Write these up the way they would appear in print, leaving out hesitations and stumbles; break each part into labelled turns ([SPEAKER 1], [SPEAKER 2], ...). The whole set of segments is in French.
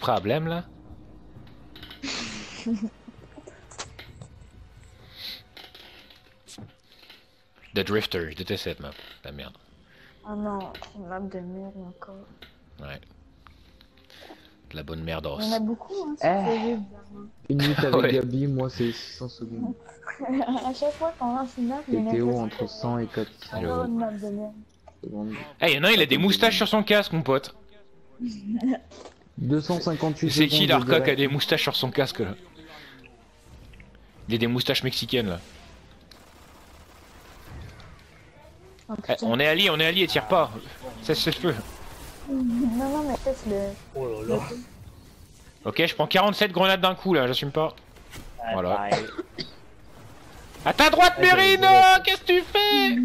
[SPEAKER 1] prêt à blême là? The Drifter, je déteste cette map, la merde.
[SPEAKER 2] Oh non, c'est une map de merde encore.
[SPEAKER 1] Ouais. De la bonne merde.
[SPEAKER 2] Il y en a beaucoup, hein, sur ce jeu, bizarrement.
[SPEAKER 3] Une minute avec
[SPEAKER 1] Ouais.
[SPEAKER 3] Gabi, moi c'est 600 secondes.
[SPEAKER 2] À chaque fois qu'on lance une map, il y
[SPEAKER 3] Et
[SPEAKER 2] en a
[SPEAKER 3] Théo
[SPEAKER 2] presque
[SPEAKER 3] entre 100 et 400
[SPEAKER 2] encore une map de merde.
[SPEAKER 3] secondes.
[SPEAKER 1] Eh, y'en a un, il a des moustaches sur son casque, mon pote.
[SPEAKER 3] 258
[SPEAKER 1] C'est qui
[SPEAKER 3] secondes de
[SPEAKER 1] l'arca qui a
[SPEAKER 3] direct.
[SPEAKER 1] des moustaches sur son casque là? Il a des moustaches mexicaines là.
[SPEAKER 2] Oh,
[SPEAKER 1] Eh,
[SPEAKER 2] putain.
[SPEAKER 1] on est alliés, tire pas. Cesse le feu.
[SPEAKER 2] Non, non, mais ça, c'est le...
[SPEAKER 4] Oh là là.
[SPEAKER 1] Ok, je prends 47 grenades d'un coup là, j'assume pas.
[SPEAKER 4] Ouais,
[SPEAKER 1] Voilà.
[SPEAKER 4] pareil.
[SPEAKER 1] À ta droite,
[SPEAKER 4] Ouais,
[SPEAKER 1] Mérine,
[SPEAKER 4] ouais.
[SPEAKER 1] qu'est-ce que tu fais?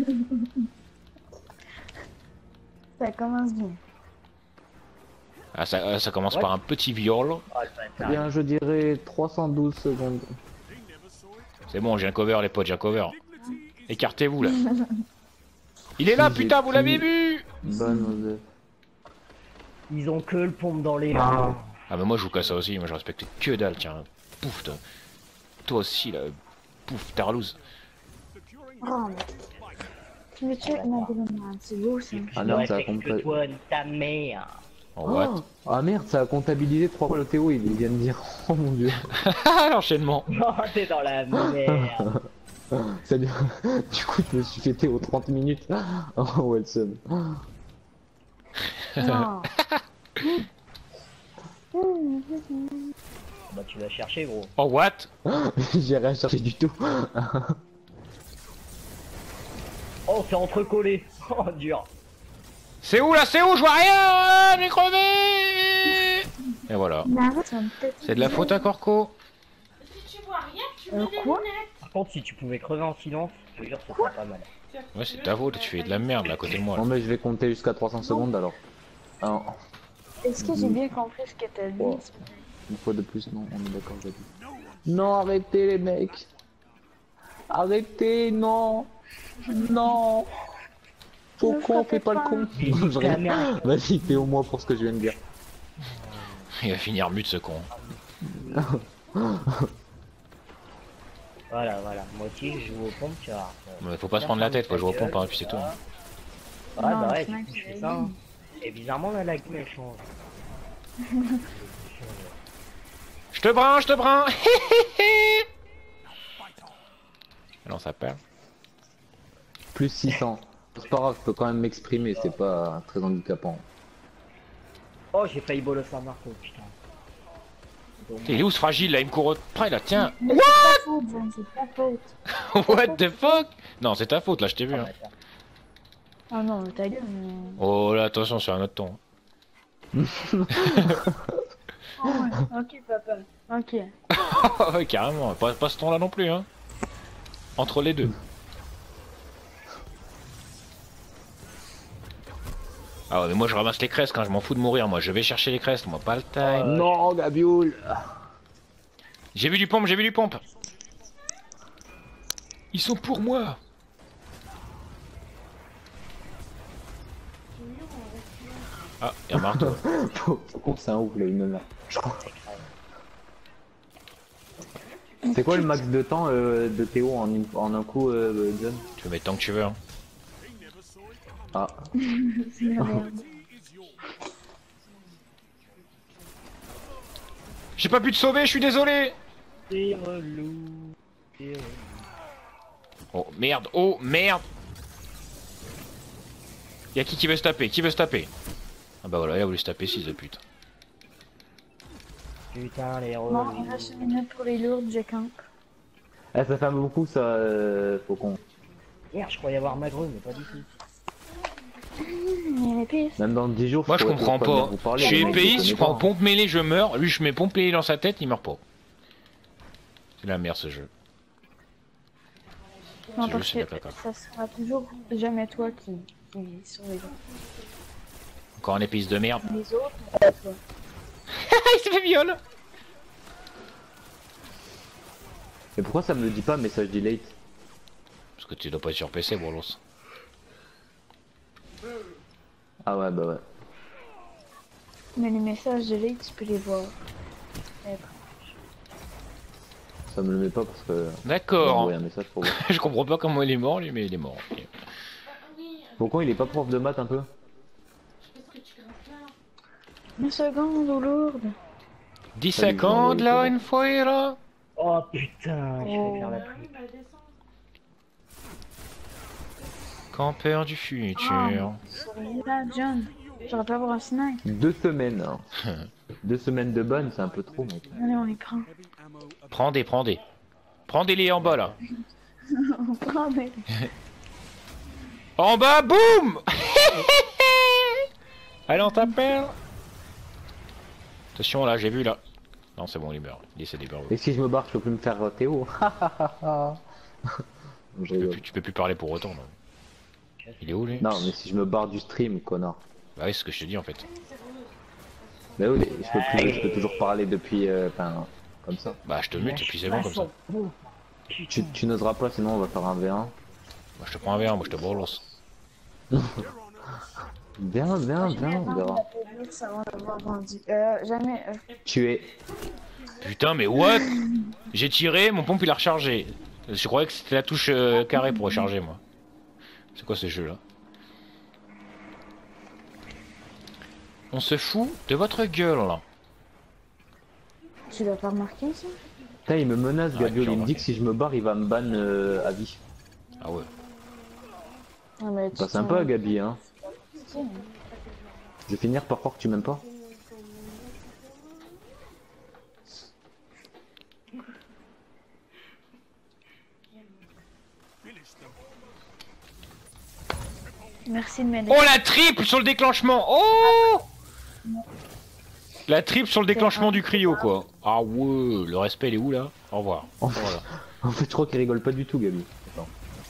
[SPEAKER 2] Ça commence bien.
[SPEAKER 1] Ah, ça commence
[SPEAKER 4] Ouais.
[SPEAKER 1] par un petit viol.
[SPEAKER 4] Oh, le bâtard.
[SPEAKER 3] Bien, je dirais 312 secondes.
[SPEAKER 1] C'est bon, j'ai un cover, les potes, j'ai un cover. Écartez-vous là. Il est là,
[SPEAKER 3] J'ai
[SPEAKER 1] putain, vous
[SPEAKER 3] plus-
[SPEAKER 1] l'avez vu?
[SPEAKER 3] Bonne Osef.
[SPEAKER 4] Ils ont que le pompe dans les mains.
[SPEAKER 1] Ah, mais moi je vous casse ça aussi, moi je respecte que dalle, tiens. Pouf, toi aussi là. Pouf, Tarlouse.
[SPEAKER 2] Oh, mais... Tu me tues? Non, c'est beau, ça.
[SPEAKER 3] Ah non,
[SPEAKER 4] Ouais,
[SPEAKER 3] ça a
[SPEAKER 4] c'est que
[SPEAKER 3] compris.
[SPEAKER 4] toi, ta mère.
[SPEAKER 1] Oh, what?
[SPEAKER 3] Ah merde, ça a comptabilisé 3 fois le Théo, il vient de dire. Oh mon dieu.
[SPEAKER 1] Ah, l'enchaînement.
[SPEAKER 4] Non, t'es dans la merde.
[SPEAKER 3] Salut. Du coup, je me suis fait Théo 30 minutes. Oh, Wilson.
[SPEAKER 2] Non.
[SPEAKER 4] Bah, tu vas chercher, gros.
[SPEAKER 1] Oh, what?
[SPEAKER 3] J'ai rien cherché du tout.
[SPEAKER 4] Oh, c'est entrecollé. Oh, dur.
[SPEAKER 1] C'est où là? C'est où? Je vois rien! J'ai crevé! Et voilà.
[SPEAKER 2] Mais arrête, ça va me péter.
[SPEAKER 1] C'est de la faute à Corco.
[SPEAKER 2] Quoi?
[SPEAKER 4] Par contre, si tu pouvais crever en silence, je te jure, ce serait pas mal.
[SPEAKER 1] Ouais, c'est ta faute, tu fais de la merde là à côté de moi.
[SPEAKER 3] Bon,
[SPEAKER 1] Là.
[SPEAKER 3] mais je vais compter jusqu'à 300 secondes alors. Alors,
[SPEAKER 2] Est-ce que j'ai bien compris ce que t'as dit?
[SPEAKER 3] Oh. une fois de plus, non, on est d'accord, j'ai dit. Non, arrêtez les mecs. Arrêtez, non. Non. Au con, fais pas le con.
[SPEAKER 4] Ta mère.
[SPEAKER 3] Vas-y, fais au moins pour ce que je viens de dire.
[SPEAKER 1] Il va finir mute ce con.
[SPEAKER 4] Voilà, voilà. Moi aussi, je joue aux pompes, tu vois.
[SPEAKER 1] Mais faut pas se prendre la tête, faut jouer au pompe, hein, puis c'est tout.
[SPEAKER 4] Ouais,
[SPEAKER 2] Non,
[SPEAKER 4] bah ouais,
[SPEAKER 2] c'est vrai
[SPEAKER 4] je
[SPEAKER 2] que
[SPEAKER 4] fais
[SPEAKER 2] j'ai
[SPEAKER 4] ça.
[SPEAKER 2] dit.
[SPEAKER 4] Hein. Et bizarrement, là, la game, elle change.
[SPEAKER 1] Je te branche, je te branche. Non, ça perd.
[SPEAKER 3] Plus 600. C'est pas grave, je peux quand même m'exprimer, c'est pas très handicapant.
[SPEAKER 4] Oh, j'ai failli bolo San Marco, putain.
[SPEAKER 1] Il est où ce fragile là? Il me court près là, tiens.
[SPEAKER 2] Mais c'est ta faute, John, c'est ta faute.
[SPEAKER 1] What the fuck? Non, c'est ta faute là, je t'ai vu. Hein.
[SPEAKER 2] Oh non, ta gueule, mais...
[SPEAKER 1] Oh là, attention, sur un autre ton.
[SPEAKER 2] Oh, ouais. Ok, papa. Ok.
[SPEAKER 1] Ouais, carrément, pas ce ton là non plus. Hein. Entre les deux. Ah ouais, mais moi je ramasse les cresques, hein, je m'en fous de mourir. Moi je vais chercher les cresques, moi pas le time.
[SPEAKER 3] Non, Gabioul.
[SPEAKER 1] J'ai vu du pompe, j'ai vu du pompe. Ils sont pour moi. Ah, y'a un marteau.
[SPEAKER 3] Faut qu'on c'est un ouf là, une là. Je crois. C'est quoi le max de temps de Théo en un coup, John?
[SPEAKER 1] Tu peux mettre tant que tu veux. Hein.
[SPEAKER 3] Ah.
[SPEAKER 2] C'est la merde.
[SPEAKER 1] J'ai pas pu te sauver, je suis désolé.
[SPEAKER 4] C'est relou. C'est relou.
[SPEAKER 1] Oh merde, oh merde. Y'a qui veut se taper? Qui veut se taper? Ah bah voilà, il a voulu se taper, fils de pute.
[SPEAKER 4] Putain, les
[SPEAKER 2] Bon,
[SPEAKER 4] relous.
[SPEAKER 2] il reste une minute pour les lourdes, je campe.
[SPEAKER 3] Eh, ça fait un peu beaucoup ça, Faucon.
[SPEAKER 4] Merde, je croyais avoir Magreux, mais pas du tout.
[SPEAKER 2] Il y a les pistes.
[SPEAKER 3] Même dans 10 jours,
[SPEAKER 1] Moi je
[SPEAKER 3] pourrais
[SPEAKER 1] comprends
[SPEAKER 3] toujours
[SPEAKER 1] pas.
[SPEAKER 3] venir vous parler,
[SPEAKER 1] Je suis
[SPEAKER 3] mais
[SPEAKER 1] épéiste, je
[SPEAKER 3] connais
[SPEAKER 1] prends
[SPEAKER 3] pas.
[SPEAKER 1] pompe mêlée, je meurs. Lui je mets pompe mêlée dans sa tête, il meurt pas. C'est la merde ce jeu.
[SPEAKER 2] Non,
[SPEAKER 1] Ce
[SPEAKER 2] parce
[SPEAKER 1] jeu, c'est
[SPEAKER 2] que
[SPEAKER 1] la caca.
[SPEAKER 2] ça sera toujours jamais toi qui survivra.
[SPEAKER 1] Encore un épice de merde.
[SPEAKER 2] Les autres, c'est pas toi.
[SPEAKER 1] Il s'est fait viol.
[SPEAKER 3] Et pourquoi ça me le dit pas, message delete?
[SPEAKER 1] Parce que tu dois pas être sur PC, Bolos.
[SPEAKER 3] Ah ouais, bah ouais.
[SPEAKER 2] Mais les messages de like, tu peux les voir.
[SPEAKER 3] Ça me le met pas parce que...
[SPEAKER 1] D'accord.
[SPEAKER 3] envoyer un message pour voir.
[SPEAKER 1] Je comprends pas comment il est mort, lui, mais il est mort. Ok.
[SPEAKER 3] Pourquoi il est pas prof de maths un peu?
[SPEAKER 2] Une seconde ou lourde.
[SPEAKER 1] 10
[SPEAKER 3] Salut,
[SPEAKER 1] secondes
[SPEAKER 3] Jean-Louis,
[SPEAKER 1] là,
[SPEAKER 3] ça va.
[SPEAKER 1] une fois et là.
[SPEAKER 4] Oh putain, je vais faire la pluie.
[SPEAKER 1] Campeur du futur.
[SPEAKER 2] Là, John. J'aurais pas avoir un snipe.
[SPEAKER 3] 2 semaines. Hein. 2 semaines de bonne, c'est un peu trop, mec.
[SPEAKER 2] Allez, on les prend.
[SPEAKER 1] Prends-des. Prends-des en bas là.
[SPEAKER 2] On prend des...
[SPEAKER 1] En bas, boum. Allez, on t'appelle. Attention là, j'ai vu là. Non, c'est bon, il meurt. Il essaie des barreaux.
[SPEAKER 3] Et si je me barre, je peux plus me faire Théo. Je rigole.
[SPEAKER 1] Tu peux plus parler pour autant. Non. Il est où lui?
[SPEAKER 3] Non, mais si je me barre du stream, connard.
[SPEAKER 1] Bah oui, c'est ce que je te dis en fait.
[SPEAKER 3] Bah oui, je peux toujours parler depuis... Enfin, comme ça.
[SPEAKER 1] Bah je te mute et puis c'est bon comme ça.
[SPEAKER 3] Tu n'oseras pas, sinon on va faire un V1.
[SPEAKER 1] Moi je te prends un verre, moi je te brûle.
[SPEAKER 3] Viens, on verra.
[SPEAKER 2] Jamais.
[SPEAKER 3] Tu es...
[SPEAKER 1] Putain, mais what? J'ai tiré, mon pompe il a rechargé. Je croyais que c'était la touche carré pour recharger moi. C'est quoi ce jeu là? On se fout de votre gueule là.
[SPEAKER 2] Tu l'as pas remarqué ça?
[SPEAKER 3] Putain, il me menace,
[SPEAKER 1] Ouais,
[SPEAKER 3] Gabriel. Il me
[SPEAKER 1] genre,
[SPEAKER 3] dit que si je me barre, il va me ban à vie.
[SPEAKER 1] Ah ouais.
[SPEAKER 2] Ah, mais
[SPEAKER 3] Pas sympa, Gabi, hein. Je vais finir par croire que tu m'aimes pas.
[SPEAKER 2] Merci de m'aider.
[SPEAKER 1] Oh la triple sur le déclenchement. Oh, la triple sur le déclenchement du cryo quoi. Ah ouais, le respect il est où là? Au revoir. Voilà.
[SPEAKER 3] En fait, je crois qu'il rigole pas du tout, Gabi. Attends.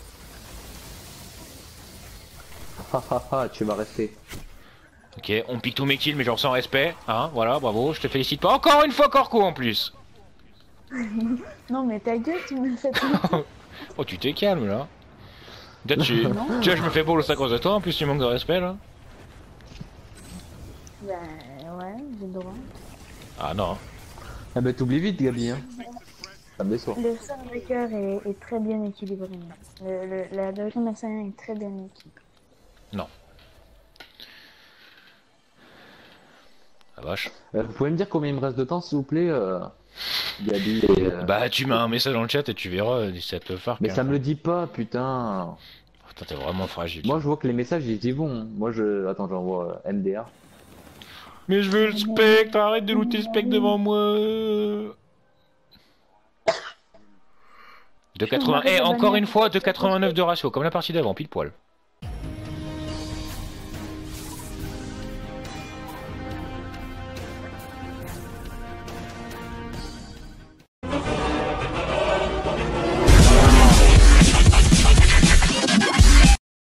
[SPEAKER 3] Hahaha, tu vas rester.
[SPEAKER 1] Ok, on pique tous mes kills mais genre sans respect. Hein, voilà, bravo, je te félicite pas. Encore une fois Corco en plus.
[SPEAKER 2] Non mais ta gueule, tu me fais
[SPEAKER 1] Oh tu t'es calme là. Tu vois, je me fais bolos à cause de toi, en plus tu manques de respect là.
[SPEAKER 2] Bah ouais, j'ai le droit.
[SPEAKER 1] Ah non.
[SPEAKER 3] Ah bah t'oublies vite, Gabi, hein. Ça me déçoit.
[SPEAKER 2] Le Survivor est très bien équilibré. La deuxième assaillant est très bien équilibrée.
[SPEAKER 1] Non. La vache.
[SPEAKER 3] Vous pouvez me dire combien il me reste de temps, s'il vous plaît, Gabi et,
[SPEAKER 1] Bah tu mets un message dans le chat et tu verras si ça te farque.
[SPEAKER 3] Mais ça me le dit pas, putain.
[SPEAKER 1] Putain, t'es vraiment fragile.
[SPEAKER 3] Moi, je vois que les messages, ils y vont. Moi, je... Attends, j'envoie MDR.
[SPEAKER 1] Mais je veux le spectre, arrête de looter le spectre devant moi. 2,80. Eh, encore une fois, 2,89 de ratio, comme la partie d'avant, pile poil.